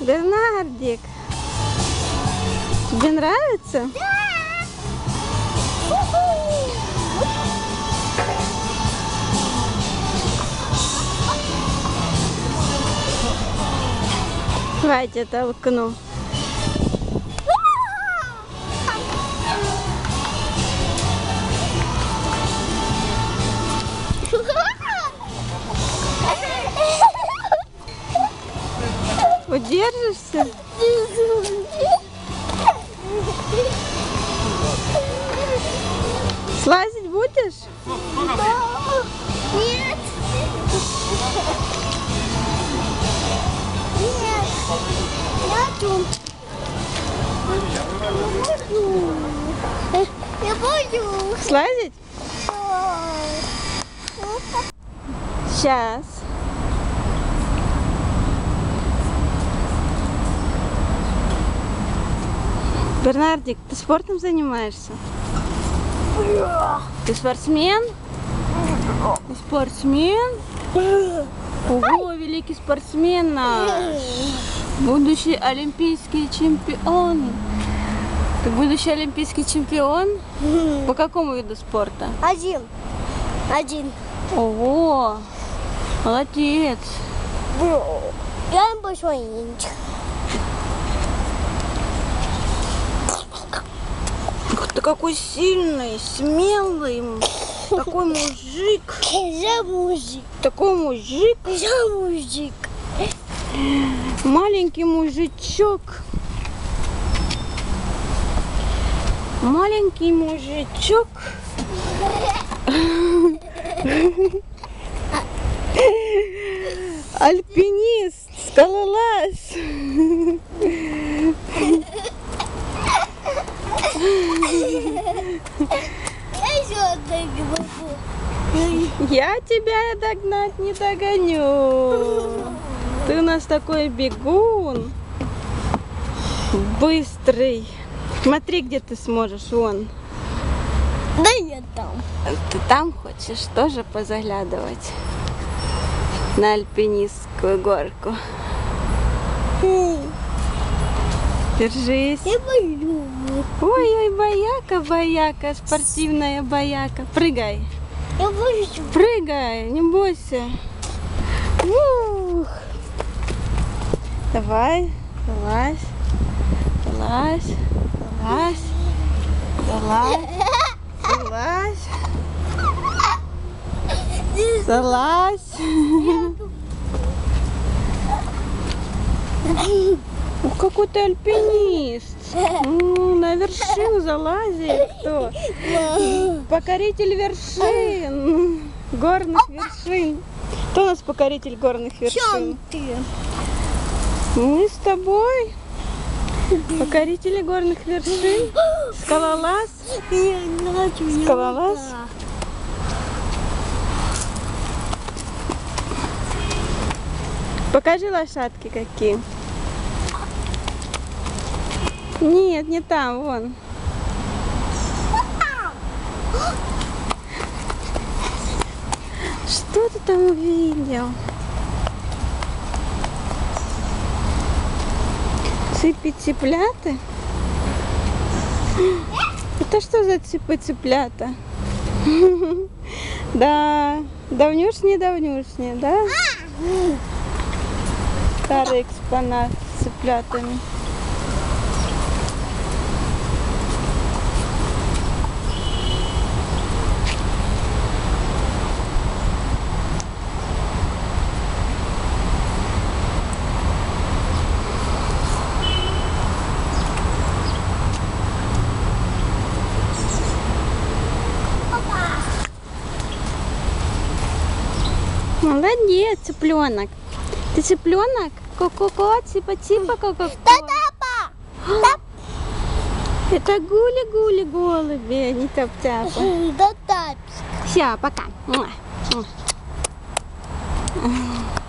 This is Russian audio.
Бернардик, тебе нравится? Давайте толкну. Удержишься? Слазить будешь? Нет. Нет. Я боюсь. Слазить? Сейчас. Бернардик, ты спортом занимаешься? Ты спортсмен? Ты спортсмен? Ого, великий спортсмен наш! Будущий олимпийский чемпион! Ты будущий олимпийский чемпион? По какому виду спорта? Один. Ого! Молодец! Я большой нинчик. Ух ты, какой сильный, смелый, такой мужик. Я мужик. Такой мужик. Я мужик. Маленький мужичок. Маленький мужичок. Альпинист, скалолаз. Я еще догоню. Я тебя догнать не догоню. Ты у нас такой бегун. Быстрый. Смотри, где ты сможешь, вон. Да я там. Ты там хочешь тоже позаглядывать на альпинистскую горку? Держись. Я боюсь. Ой-ой, бояка, спортивная бояка. Прыгай. Я боюсь. Прыгай, не бойся. Ух. Давай, залазь, залазь, залазь, залазь, залазь, залазь. Ух, какой ты альпинист. На вершину залазит кто? Покоритель вершин. Горных вершин. Кто у нас покоритель горных вершин? Чем ты? Мы с тобой. Покорители горных вершин. Скалолаз. Скалолаз. Покажи лошадки какие. Нет, не там, вон. Что ты там увидел? Цыпи-цыплята? Это что за цыпы-цыплята? Да, давнюшние, да? Старый экспонат с цыплятами. Молодец, цыпленок. Ты цыпленок? Ко-ко-ко, цыпа-цыпа, ко-ко-ко. Это гули-гули голуби, а не топ-тяпа. Да, тапик. Все, пока.